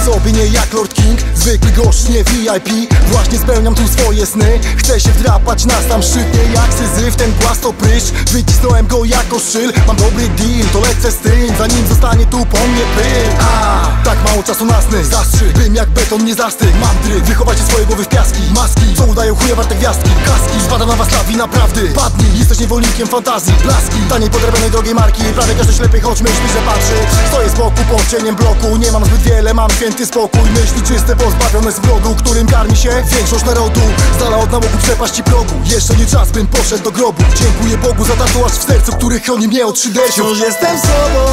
sobie nie jak Lord King, zwykły gość, nie VIP. Właśnie spełniam tu swoje sny, chcę się wdrapać na sam szczyt. Nie jak Syzyf, ten głaz to prysz, wycisnąłem go jako szyl. Mam dobry deal, to lecę z tym, zanim zostanie tu po mnie pyl. Tak mało czasu na sny, zastrzy, bym jak beton nie zastygł. Mam dryg, wychowajcie swoje głowy w piaski. Maski, co udają chuja warte gwiazdki. Kaski, spada na was lawi naprawdę. Padnij, jesteś niewolnikiem fantazji. Blaski, taniej podrabionej drogiej marki. Prawie każdy ślepy, choć myśli, że patrzy. Stoję z boku, pod cieniem bloku. Nie mam zbyt wiele, mam święty spokój. Myśli czyste, pozbawione z wrogu, którym karmi się większość narodu. Z dala od nałogu przepaści progu. Jeszcze nie czas, bym poszedł do grobu. Dziękuję Bogu za tatuaż w sercu, który chroni mnie od 3D. Wciąż jestem sobą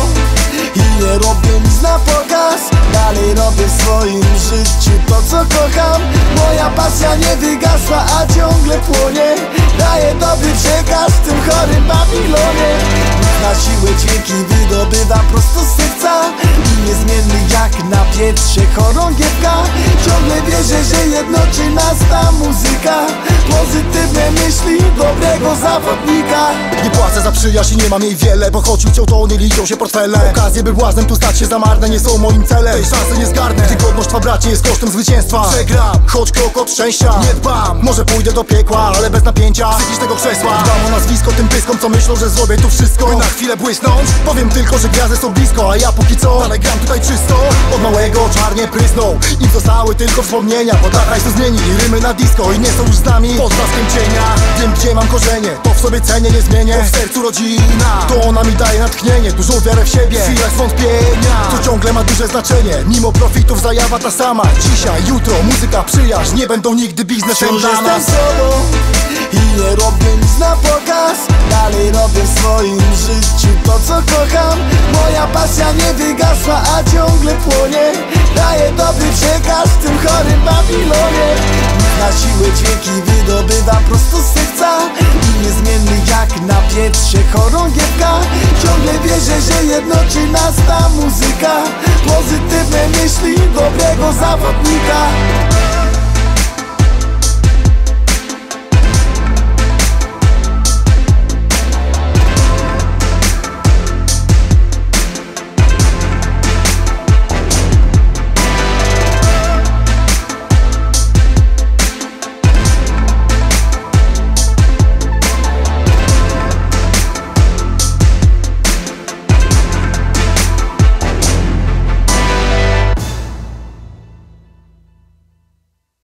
i nie robię nic na pokaz. Dalej robię w swoim życiu to, co kocham. Moja pasja nie wygasła, a ciągle płonie. Daję dobry przekaz w tym chorym Babilonie. Na siłę dźwięki wydobywa prosto z serca i niezmienny jak na pietrze chorągiewka. Ciągle wierzę, że jednoczy nas ta muzyka. Pozytywne myśli dobrego zawodnika. Nie płacę za przyjaźń i nie mam jej wiele, bo choć uciął to nie liczą się portfele. Okazje by błaznem tu stać się za marne nie są moim celem. Tej szansy nie zgarnę, gdy godność twa bracie jest kosztem zwycięstwa. Przegram, choć krok od szczęścia nie dbam. Może pójdę do piekła, ale bez napięcia psychicznego krzesła. Dbam o nazwisko tym pyskom, co myślą, że zrobię tu wszystko, by na chwilę błysnąć. Powiem tylko, że gwiazdy są blisko, a ja póki co dalej gram tutaj czysto. Od małego czarnie prysnął, im zostały tylko wspomnienia. Bo tak hajsu zmienili rymy na disco i nie są już z nami pod blaskiem cienia. Wiem, gdzie mam korzenie, to w sobie cenię nie zmienię. Bo w sercu rodzina, to ona mi daje natchnienie. Dużą wiarę w siebie, w chwilach zwątpienia, to ciągle ma duże znaczenie. Mimo profitów zajawa ta sama. Dzisiaj, jutro, muzyka, przyjaźń nie będą nigdy biznesem Wciąż dla jestem nas. sobą i nie robię nic na pokaz. Dalej robię w swoim życiu to, co kocham. Moja pasja nie wygasła, a ciągle płonie. Daję dobry przekaz w tym chorym Babilonie. Na siłę dźwięki wydobywa prosto z serca i niezmienny jak na pietrze chorągiewka. Ciągle wierzę, że jednoczy nas ta muzyka. Pozytywne myśli dobrego zawodnika.